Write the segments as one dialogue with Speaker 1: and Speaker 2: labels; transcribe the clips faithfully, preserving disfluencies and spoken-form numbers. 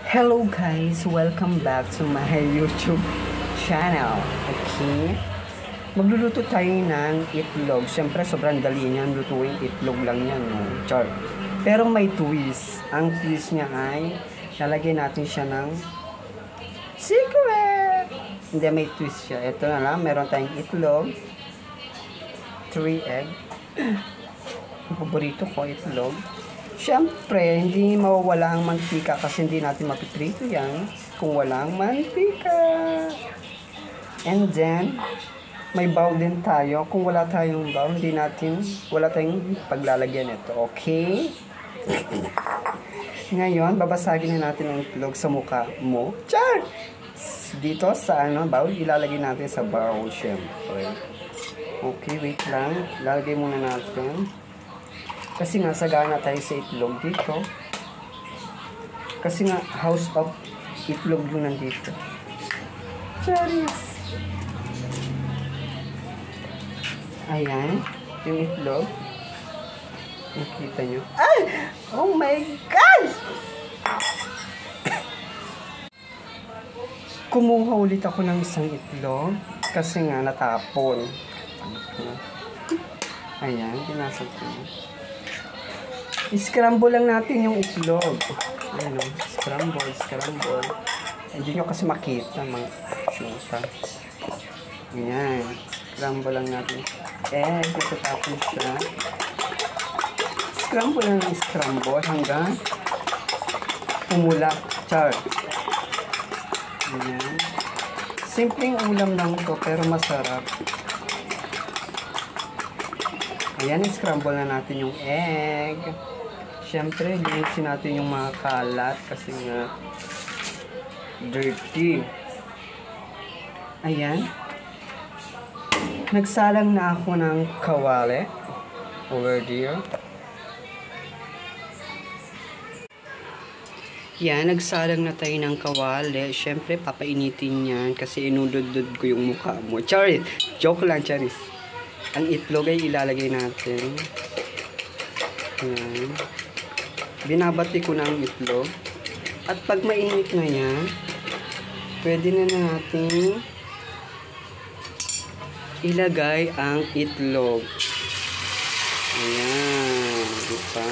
Speaker 1: Hello guys! Welcome back to my YouTube channel. Okay? Magluluto tayo ng itlog. Siyempre, sobrang dali niyan. Lutuin itlog lang yan. No? Char. Pero may twist. Ang twist niya ay lalagay natin siya ng secret! Hindi, may twist siya. Ito na lang. Meron tayong itlog. three egg. Ang paborito ko, itlog. Siyempre, hindi mawawala ang mantika kasi hindi natin mapiprito yan kung walang mantika. And then, may bowl din tayo. Kung wala tayong bowl, hindi natin, wala tayong paglalagyan ito. Okay? Ngayon, babasagin na natin ang itlog sa mukha mo. Char! Dito sa ano, bowl, ilalagay natin sa bowl, siyempre. Okay, wait lang. Lalagay muna natin. Kasi nga, sagana tayo sa itlog dito. Kasi nga, house of itlog yung nandito. Charis! Ayan, yung itlog. Nakita nyo. Ay! Oh my God! Kumuha ulit ako ng isang itlog. Kasi nga, natapon. Ayan, pinasok ko. I-scramble lang natin yung itlog. Ayan o, scramble, scramble. Hindi nyo kasi makita mga syuta. Ayan, scramble lang natin. Eh, pagkatapos siya. Scramble lang ng scramble hanggang umula. Char. Ayan. Simpleng ulam lang ito pero masarap. Ayan, i-scramble na natin yung egg. Siyempre, linisin natin yung mga kalat kasi nga dirty. Ayan. Nagsalang na ako ng kawali. Over there. Yan, nagsalang na tayo ng kawali. Siyempre, papainitin yan kasi inudod-dud ko yung mukha mo. Charis! Joke lang, Charis. Ang itlog ay ilalagay natin. Ayan. Binabati ko na ang itlog. At pag mainit na yan, pwede na natin ilagay ang itlog. Ayan. Diba?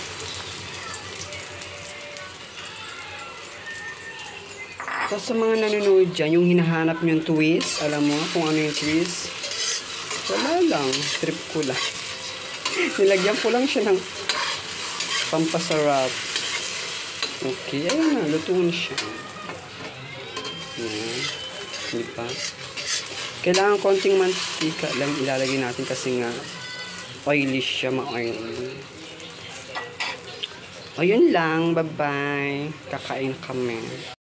Speaker 1: So, sa mga nanonood dyan, yung hinahanap nyo yung twist, alam mo kung ano yung twist? Wala lang. Trip ko lang. Nilagyan ko lang siya ng pampasarap. Okay. Ayan na. Luto na siya. Ayan. Diba? Kailangan konting mantika lang ilalagay natin kasi nga oily siya. Ma-oily. Ayun lang. Bye-bye. Kakain kami.